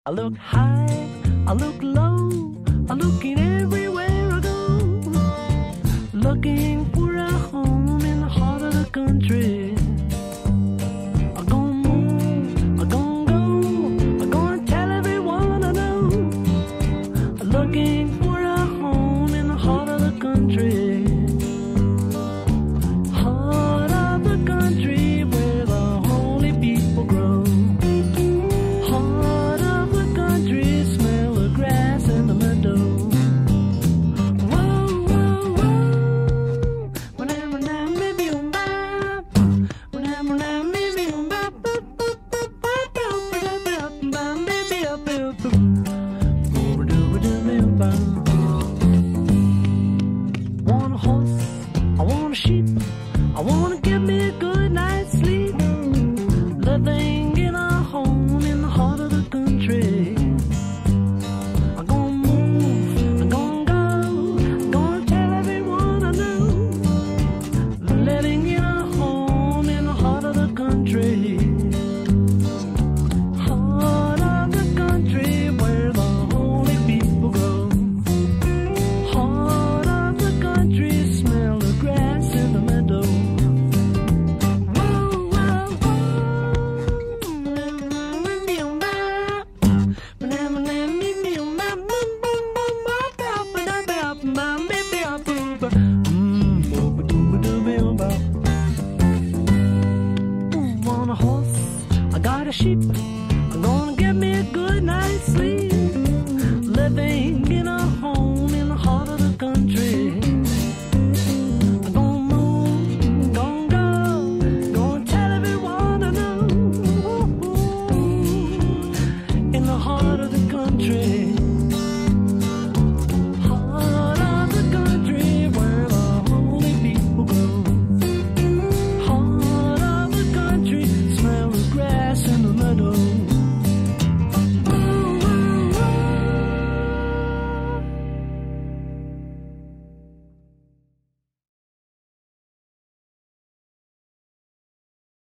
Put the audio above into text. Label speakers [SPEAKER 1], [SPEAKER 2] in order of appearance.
[SPEAKER 1] I look high, I look low, I'm looking everywhere I go, looking for a home in the heart of the country. I'm gonna move, I'm gonna go, I'm gonna tell everyone I know, looking for a home in the heart of the country. Heart of the country where the holy people grow. Heart of the country, smell the grass and the meadow. Whoa, whoa, whoa. Whenever now, maybe you'll bop. Whenever now, maybe you'll bop. Baby, up, want a horse, I want a sheep, I want to give me a good night's sleep, living in a home in the heart of the country. I'm gonna move, I'm gonna go, I'm gonna tell everyone I know, living in a home in the heart of the country. Heart of the country where the holy people grow. Heart of the country, smell the grass in the meadow. Whoa, whoa, want a horse, I got a sheep, I'm gonna get me a good night's sleep, living in a home in the heart of the country. I'm gonna move, gonna go, gonna tell everyone I know, in the heart of the country.